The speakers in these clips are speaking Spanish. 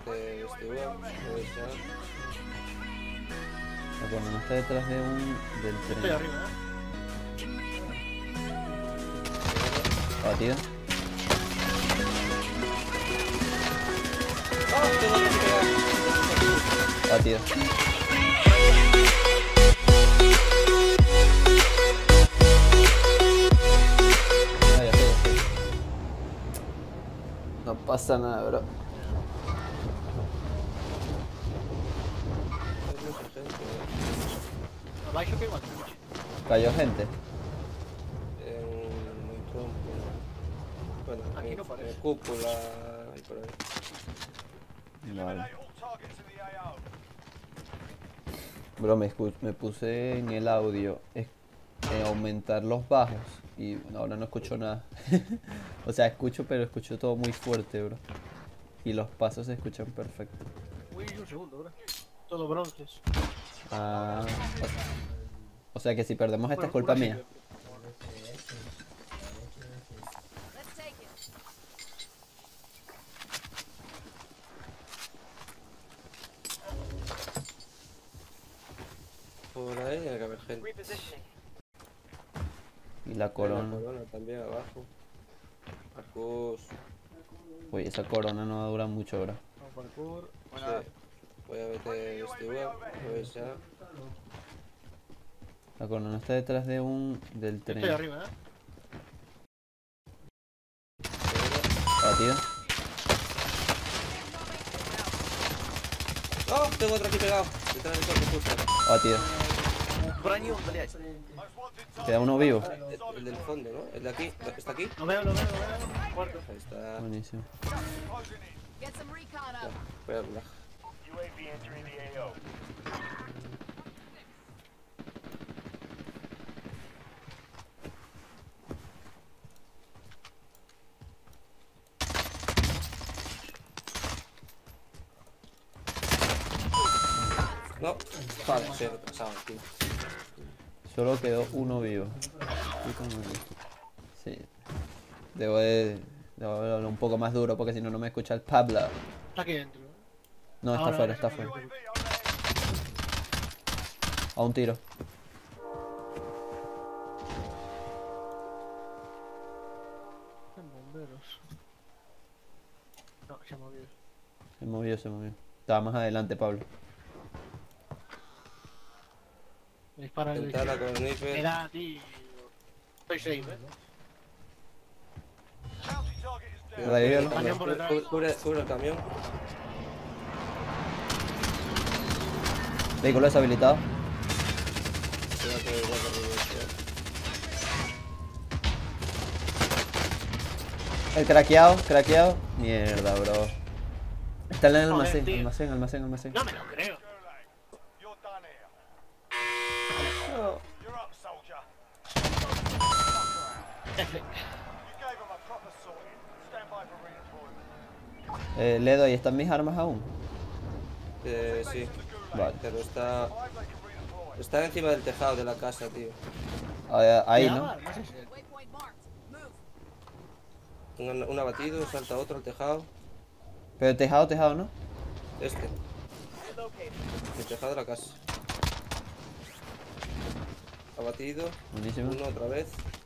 vete vestibul, pues ya. Bueno, no está detrás de del Estoy tren. arriba, Batido. ¡Oh! Tengo que pegar. Batido. Ah, ya sé. No pasa nada, bro. Hay mucha gente Abaixo que igual. Cayó gente. en el tronco. Bueno, Aquí en, no parece. en cúpula y por ahí. Vale. Bro, me puse en el audio aumentar los bajos y bueno, ahora no escucho nada. O sea, escucho, pero escucho todo muy fuerte, bro. Y los pasos se escuchan perfecto. Uy, un segundo, bro. Todo bronces. Ah, o sea que si perdemos esta es Bueno, culpa una mía. sirve. Let's take it. Por ahí hay que haber gente. Repositioning. Y la Hay una corona. corona también abajo. Marcos. Uy, esa corona no dura mucho, bro. Vamos parkour. Sí. Bueno, Voy a vete vestibul, pues ya. La corona está detrás de del estoy tren. arriba, Batido. ¡Oh! Tengo otro aquí pegado. Detrás del cuerpo justo. Batido. Броню, блядь. Queda uno vivo. El del fondo, ¿no? El de aquí. ¿El que está aquí? Lo veo, lo veo, lo veo. Muerto. Ahí está. Buenísimo. Get some recon up. Voy a relajar. No, vale, se ha retrasado, tío. Solo quedó uno vivo. Y como que- Sí. Debo hablar un poco más duro porque si no, no me escucha el Pablo. Está aquí dentro. No, está Ahora, afuera, ahora. está afuera. A un tiro. En bomberos. No, se ha movido. Se movió, se movió. Estaba más adelante, Pablo. Me dispara el... Intentala con el sniper. Era, tío. Estoy safe, Revívelo. Camión por detrás. Cubre el camión. Vehículo deshabilitado. Cuidado que igual que revienta. El craqueado. Mierda, bro. Está en el Joder, almacén, tío. almacén. No me lo creo. Ledo, ¿ahí están mis armas aún? Sí. Vale. Pero está encima del tejado de la casa, tío. Ahí, Cuidado, ¿no? armas ese. Waypoint marked. Move. Un abatido, salta otro al tejado. Pero tejado, ¿no? Este. El tejado de la casa. Abatido. Buenísimo. Uno otra vez.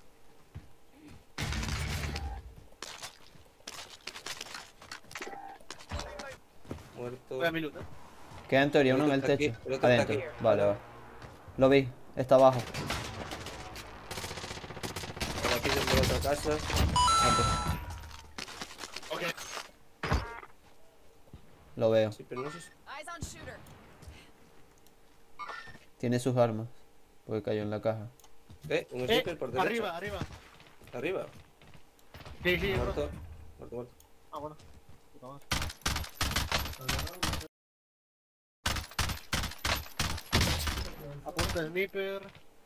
Muerto. Voy a mi loot, Queda en teoría El uno en el otro está techo. aquí, el otro está Adentro. aquí. Vale. Lo vi. Está abajo. Por aquí dentro de otra casa. Ok. Lo veo. Sí, pero no sé. Eyes on shooter. Tiene sus armas. Porque cayó en la caja. Un sniper por derecha. Arriba, arriba. Arriba. Sí, sí, Muerto. Muerto. Ah, bueno. Puta madre. Apunta el sniper.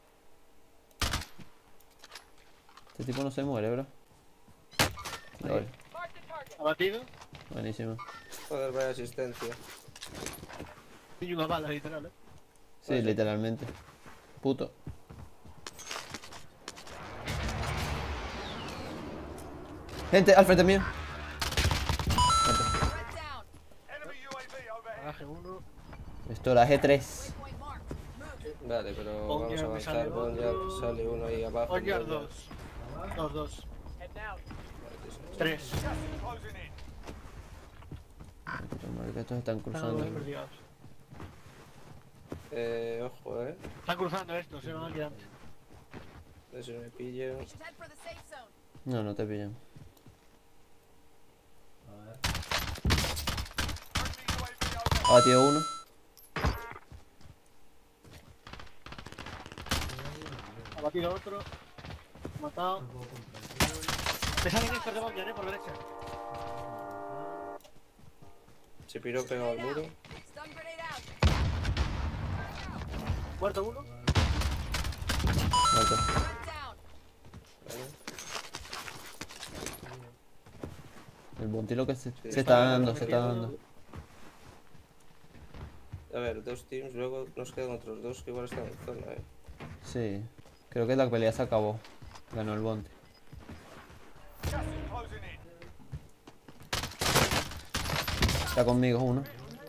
Este tipo no se muere, bro. Lol. Abatido. Buenísimo. Joder, vaya asistencia. Y una bala, literal, Sí, literalmente. Puto. Gente, al frente mío. Red down. Garaje 1. Estoraje 3. Waypoint marked. Move. Vale, pero Boneyard, vamos a me sale avanzar. Boneyard, otro. sale uno ahí abajo. Boneyard Boneyard. 2. 2. 3. Que estos están Están cruzando. los perdidos. Ojo, Están cruzando estos, se van aquí antes. A ver si me pillo. We should head for the safe zone. No, no te pillan. Abatido uno. Ha batido otro. Matado. Me salen estos de Boneyard, por derecha. Se piró pegado al muro. Stun grenade out. Muerto uno. Muerto. One down. Vale. El bounty lo que se Sí, está está dando, dando, se está dando. A ver, dos teams, luego nos quedan otros dos que igual están en zona, Sí. Creo que la pelea se acabó. Ganó el bounty. Está conmigo uno.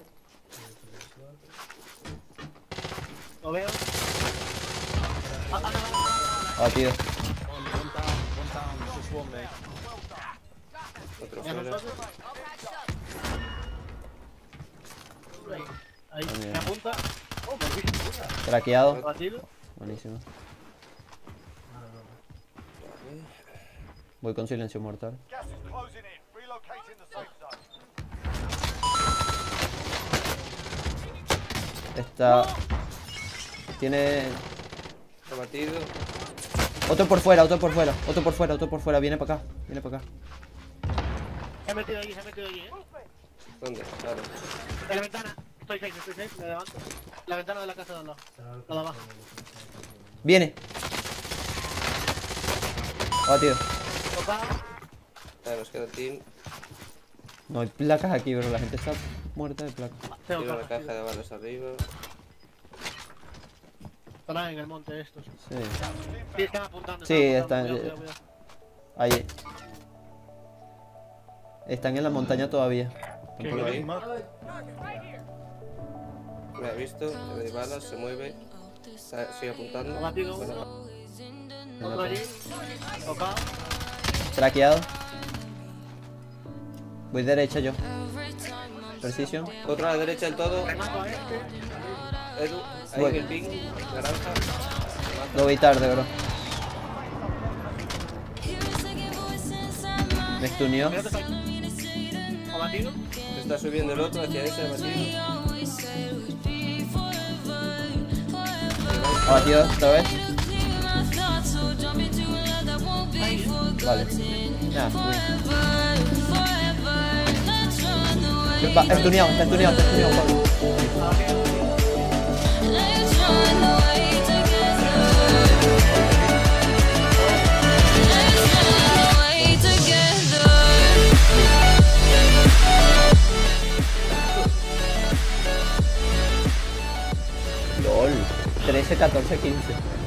Lo veo. Abatido. Otro Ya fuera. nosotros. All patched up. Ahí, También. me apunta. Oh, me he visto. Traqueado. Batido. Buenísimo. Voy con silencio mortal. Está... Tiene... Abatido. Otro por fuera, otro por fuera, otro por fuera, otro por fuera. Viene para acá, viene para acá. Se ha metido allí, ¿Dónde? Claro. En la ventana. Estoy safe, me levanto. La ventana de la casa de al lado. La de abajo. Viene. Abatido. Tocado. Vale, nos queda team. No hay placas aquí, pero la gente está muerta de placas. Tengo Tiro la cajas, caja de balas arriba. Estarán en el monte estos. Sí. Sí, están apuntando. Sí, están. están- Cuidado. Ahí. Están en la montaña todavía. ¿Qué? Por ahí. Me ha visto, le doy balas, se mueve. Sigue apuntando. Abatido. Bueno, Otro allí. Tocado. Traqueado. Voy derecha yo. Precision. otro a la derecha del todo. Remato a este. Edu, ahí Voy. en el ping. Naranja. Lo vi tarde, bro. Me stunió. Mira, te falta. Abatido. Se está subiendo el otro hacia ese abatido. Abatido otra vez. Vale. Ya, está stuneado, Pablo. LOL. 13, 14, 15.